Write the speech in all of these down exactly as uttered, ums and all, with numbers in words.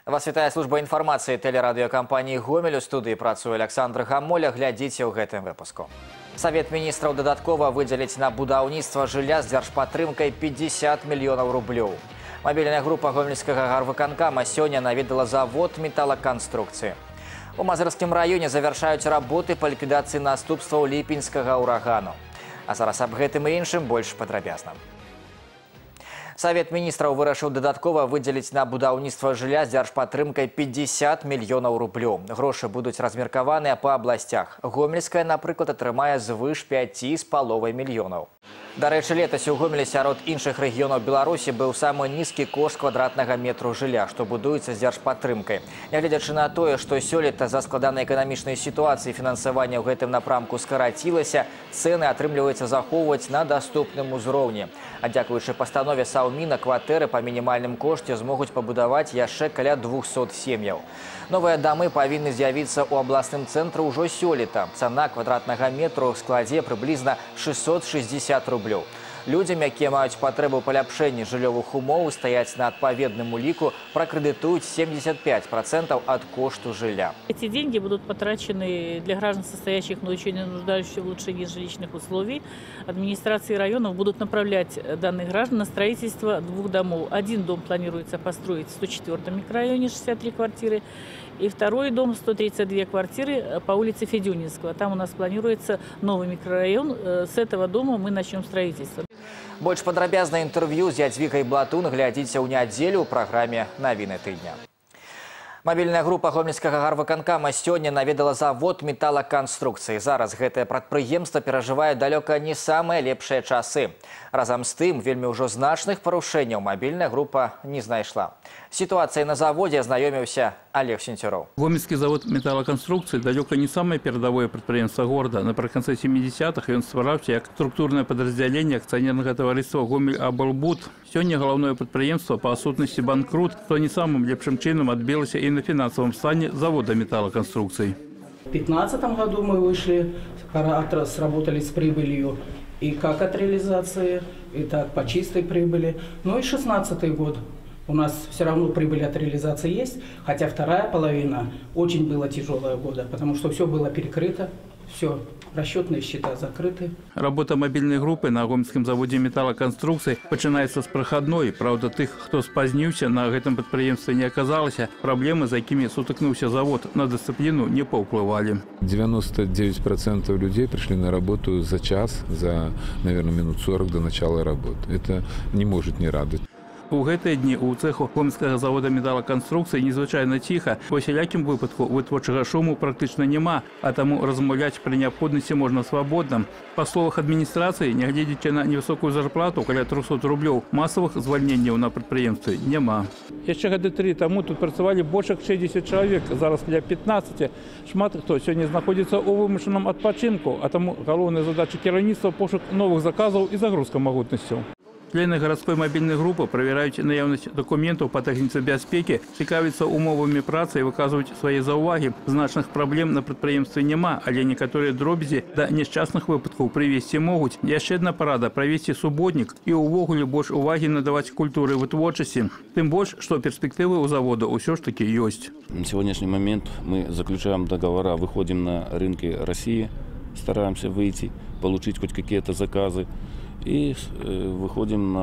Вас вітае служба інфармацыі тэлерадыёкампаніі «Гомель». У студыі працуе Александр Гамоля. Глядзіце ў гэтым выпуску. Савет міністраў дадаткова выдзеліць на будаўніцтва жылля з дзяржпатрымкай пятьдесят мільёнаў рублёў. Мабільная група гомельскага гарвыканкама сёння наведала завод металлоконструкцыі. У Мазырскім раёне завяршаюць работы па ліквідацыі наступстваў ліпеньскага ўрагану. А зараз аб гэтым і іншым больш падрабязна. Савет міністраў вырашыў дадаткова выдзеліць на будаўніцтва жылля з дзяржпатрымкай пятьдесят мільёнаў рублёў. Грошы будуць размеркаваныя па абласцях. Гомельская, напрыклад, атрымае звыш пяці з паловай мільёнаў. Дарэчы, летась у Гомелі сярод іншых рэгіёнаў Беларусі быў самы нізкі кошт квадратнага метру жылля, што будуецца з дзяржпатрымкай. Нягледзячы на тое, што сёлета за складанай эканамічнай сітуацыі фінансаванне ў гэтым напрамку скарацілася, цэны атрымліваецца захоўваць на даступным узроўні. А дзякуючы пастанове Саўміна кватэры па мінімальным кошце змогуць пабудаваць яшчэ каля двухсот сем'яў. Новыя дамы павінны з'явіцца ў абласным цэнтры ўжо сёлета. Цана квадратнага метру складзе прыблізна шестьсот шестьдесят рублёў. Людзям, якія маюць патрэбу ў паляпшэнні жыллёвых умоў, стаяць на адпаведным уліку, пракрэдытуюць семьдесят пять процентов от кошту жилья. Эти деньги будут потрачены для граждан, состоящих, но еще не нуждающихся в улучшении жилищных условий. Администрации районов будут направлять данных граждан на строительство двух домов. Один дом планируется построить в сто четвёртом микрорайоне, шестьдесят три квартиры. И второй дом, сто тридцать две квартиры, по улице Федюнинского. Там у нас планируется новый микрорайон. С этого дома мы начнем строительство. Больш падрабязнае інтэрв'ю з Ядзвігай Блатун глядзіце ў нядзелю ў праграме «Навіны тыдня». Мабільная група гомельскага гарвыканкама сёння наведала завод металлоконструкцыі. Зараз гэтае прадпрыемства перажывае далёка не самыя лепшыя часы. Разам з тым, вельмі ўжо значных парушэнняў мабільная група не знайшла. Сітуацыя на заводзе азнаёміўся Олег Сенцюроў. Гомельский завод металлоконструкций далеко не самое передовое предприятие города. Напрыканцы семидесятых он ствараўся как структурное подразделение акционерного товариства «Гомель Облбуд». Сегодня головное предприятие по сутности банкрут, что не самым лепшим чином отбилось и на финансовом стане завода металлоконструкций. В две тысячи пятнадцатом году мы вышли, сработали с прибылью и как от реализации, и так по чистой прибыли. Ну и шестнадцатый год. У нас все равно прибыль от реализации есть, хотя вторая половина очень была тяжелая года, потому что все было перекрыто, все, расчетные счета закрыты. Работа мобильной группы на гомельском заводе металлоконструкций начинается с проходной. Правда, тех, кто спознился, на этом предприятии не оказалось. Проблемы, за якими сутыкнулся завод, на дисциплину не повпливали. девяносто девять процентов людей пришли на работу за час, за, наверное, минут сорок до начала работы. Это не может не радовать. У гэтыя дні у цеху гомельскага завода металлоконструкций незвычайна ціха. По сялякім выпадку вытворчага шуму практычна няма, а таму размаўляць пры неабходнасці можна свабодна. Па словах адміністрацыі, нягледзячы на невысокую зарплату каля трёхсот рублёў, масавых звальненняў на прадпрыемстве няма. Яшчэ гады тры таму тут працавалі больш як шэсцьдзесят чалавек, зараз каля пятнадцати. Шмат хто сёння знаходзіцца ў вымушаным адпачынку, а таму галоўная задача кіраўніцтва пошук новых заказаў і загрузка магутнасцяў. Члены городской мобильной группы проверяют наявность документов по технице безпеки, цікавятся умовами працы и выказывают свои зауваги. Значных проблем на предприятии нема, але некоторые дробязі до несчастных выпадков привести могут. Яшчэ одна порада провести субботник и увогуле больше уваги надавать культуре вытворчасці. Тем больше, что перспективы у завода все ж таки есть. На сегодняшний момент мы заключаем договора, выходим на рынки России, стараемся выйти, получить хоть какие-то заказы. И выходим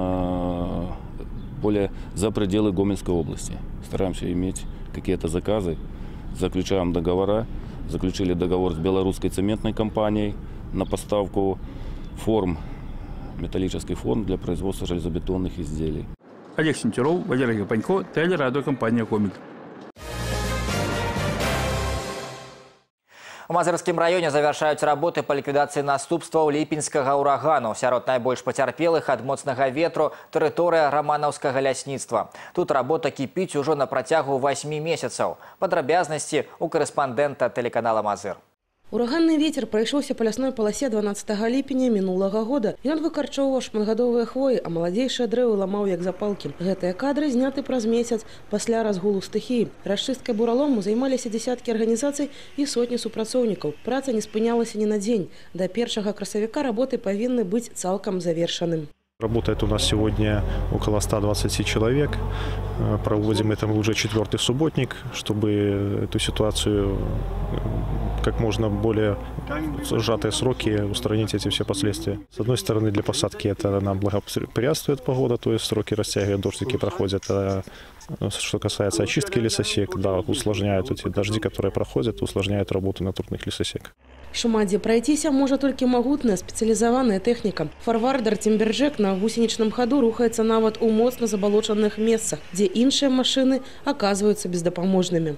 на более за пределы Гомельской области. Стараемся иметь какие-то заказы, заключаем договора. Заключили договор с белорусской цементной компанией на поставку форм, металлических форм для производства железобетонных изделий. Олег Сенцюроў, Валерий Гапанько, телерадиокомпания «Гомель». У Мазырскім раёне завяршаюць работы па ліквідацыі наступстваў ліпеньскага ўрагану. Сярод найбольш пацярпелых ад моцнага ветру тэрыторыя раманаўскага лясніцтва. Тут работа кіпіць ужо на працягу восьмі месяцаў. Падрабязнасці у корэспандэнта тэлеканала «Мазыр». Ураганны ветер прайшоўся па лясной паласе дванаццатага ліпеня мінулага года. Ён выкарчоўваў шматгадовыя хвоі, а маладзейшыя дрэвы ламаў як запалкі. Гэтыя кадры зняты праз месяц пасля разгулу стыхіі. Расчысткай буралому займаліся дзесяткі арганізацый і сотні супрацоўнікаў. Праца не спынялася ні на дзень. Да першага красавіка работы павінны быць цалкам завершаным. Работает у нас сегодня около ста двадцати человек. Проводим это уже четвертый субботник, чтобы эту ситуацию как можно более сжатые сроки устранить эти все последствия. С одной стороны, для посадки это нам благоприятствует погода, то есть сроки растягивают, дождики проходят. А что касается очистки лесосек, да, усложняют эти дожди, которые проходят, усложняют работу натурных лесосек. Шмат, дзе прайціся можа толькі магутная спецыялізаваная тэхніка. Фарвардар «Тимберджек» на гусеничном ходу рухаецца нават у моцна забалочаных месцах, дзе іншыя машины оказываются бездапаможнымі.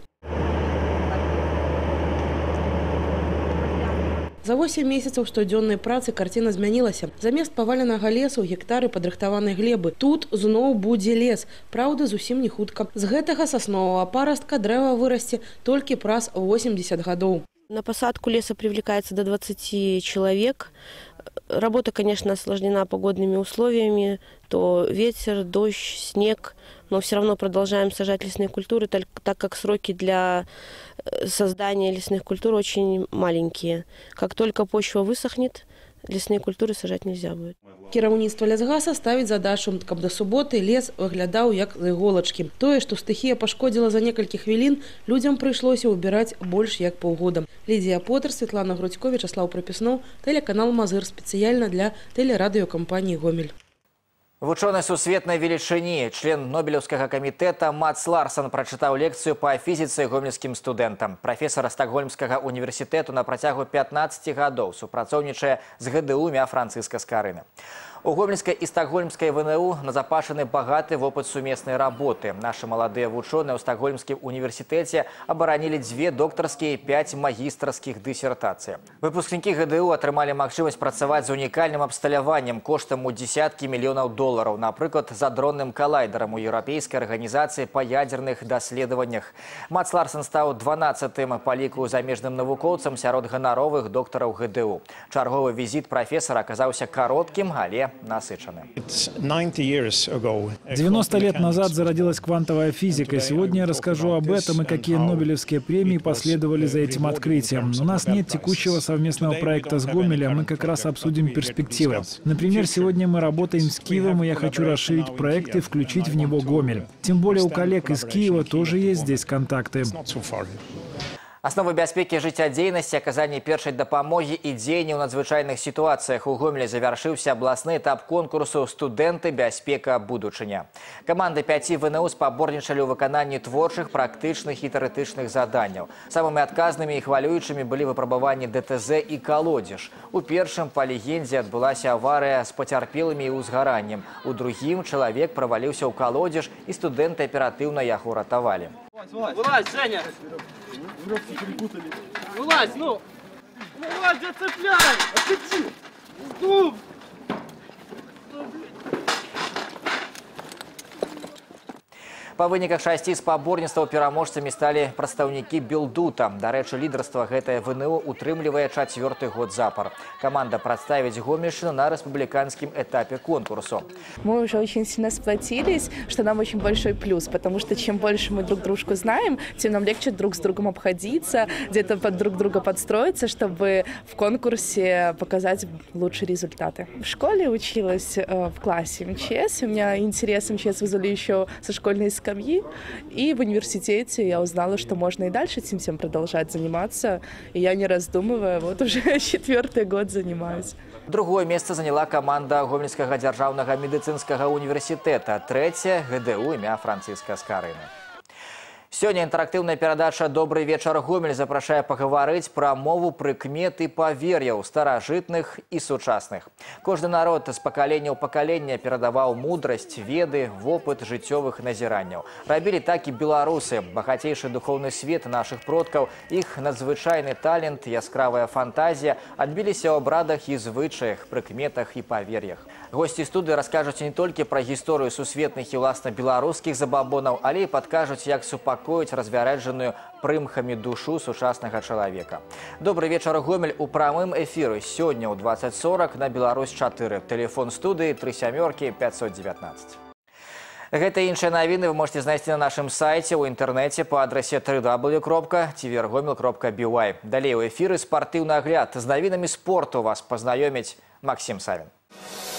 За восемь месяцев штодзённай працы картина змянілася. Замест паваленага лесу гектары падрыхтаванай глебы. Тут зноў будзе лес. Праўда, зусім не хутка. З гэтага сасновага парастка дрэва вырасце толькі праз восемьдесят гадоў. На посадку леса привлекается до двадцати человек. Работа, конечно, осложнена погодными условиями. То ветер, дождь, снег. Но все равно продолжаем сажать лесные культуры, так как сроки для создания лесных культур очень маленькие. Как только почва высохнет, лесные культуры сажать нельзя будет. Кіраўніцтва лясгаса ставіць задачу, каб да суботы лес выглядаў як з іголачкі. Тое, што стыхія пашкодзіла за некалькі хвілін, людзям прыйшлося ўбіраць больш як паўгода. Лідія Потер, Светлана Грудзько, Вячеслав Пропіснов, тэлеканал «Мазыр» спецыяльна для тэлерадыёкампаніі «Гомель». Вучоны сусветнай велічыні, член Нобелевскага камітэта Мац Ларсен прачытаў лекцыю па фізіцы гомельскім студэнтам. Прафесар Стакгольмскага універсітэту на працягу пятнаццаці гадоў супрацоўнічае з ГДУ імя Францыска Скарына. У гомельскай і стакгольмскай ВНУ назапашаны багаты вопыт сумеснай работы. Нашы маладыя вучоныя ў Стакгольмскім універсітэце абаранілі дзве доктарскія і пяць магістрскіх дысертацый. Выпускнікі ГДУ атрымалі магчымасць працаваць з унікальным абсталяваннем коштам у дзесяткі мільёнаў долараў, напрыклад, з адронным калайдерам у Еўрапейскай арганізацыі па ядзерных даследаваннях. Мац Ларсен стаў дванаццатым па ліку замежным навукоўцам сярод ганаровых доктараў ГДУ. Чарговы візіт прафесара аказаўся кароткім, але насыщенным. девяносто лет назад зародилась квантовая физика. Сегодня я расскажу об этом и какие Нобелевские премии последовали за этим открытием. У нас нет текущего совместного проекта с Гомелем, мы как раз обсудим перспективы. Например, сегодня мы работаем с Киевом, и я хочу расширить проект и включить в него Гомель. Тем более у коллег из Киева тоже есть здесь контакты. Асновы бяспекі жыццядзейнасці, аказанне першай дапамогі і дзеянні ў надзвычайных сітуацыях у Гомелі завяршыўся абласны этап конкурсу «Студэнты. Бяспека. Будучыня». Каманды пяці ВНУ спаборнічалі ў выкананні творчых, практычных і тэарэтычных заданняў. Самымі адказнымі і хвалюючымі былі выпрабаванні ДТЗ і калодзеж. У першым, па легендзе, адбылася аварыя з пацярпелымі і ўзгараннем. У другім чалавек праваліўся ў калодзеж, і студэнты аператыўна яго ратавалі. Вылазь, Женя! Вылазь, ну! Вылазь, зацепляй! Отпусти! Стоп! Па выніках шасці спаборніцтваў пераможцамі сталі прадстаўнікі Белдута. Дарэчы, лідарства гэтае ВНУ утрымлівае чацвёрты год запар. Каманда прадставіць Гомельшчыну на республиканском этапе конкурсу. Мы уже очень сильно сплотились, что нам очень большой плюс, потому что чем больше мы друг дружку знаем, тем нам легче друг с другом обходиться, где-то под друг друга подстроиться, чтобы в конкурсе показать лучшие результаты. В школе училась э, в классе МЧС, у меня интерес МЧС вызвали еще со школьной скамьи, и в университете я узнала, что можно и дальше этим всем продолжать заниматься, и я, не раздумывая, вот уже четвертый год занимаюсь. Другое место заняла команда Гомельскага дзяржаўнага медицинского университета, третье ГДУ імя Францыска Скарына. Сёння інтэрактыўная перадача «Добрый вечар, Гомель» запрашае пагаварыць пра мову прыкмет і павер'яў старажытных і сучасных. Кожны народ з пакалення ў пакаленне перадаваў мудрасць, веды, вопыт жыццёвых назіранняў. Рабілі так і беларусы. Багацейшы духоўны свет нашых продкаў, іх надзвычайны талент, яскравая фантазія адбіліся ў абрадах і звычаях, прыкметах і павер'ях. Госці студыі раскажуць не толькі пра гісторыю сусветных і ўласна беларускіх забабонаў, але і падкажуць, як супакоіць развярэджаную прымхамі душу сучаснага чалавека. Добрый вечар, Гомель, у прамым эфіры сёння ў двадцать сорок на Беларусь четыре. Телефон студыі тры сямёркі пятьсот девятнадцать. Гэта і іншыя навіны вы можете знайсці на нашым сайце ў інтэрнэце па адрасе дабл ю дабл ю дабл ю кропка тивергомель кропка би уай. Далей у эфіры спартыўны агляд. З навінамі спорту вас пазнаёміць Максим Савін.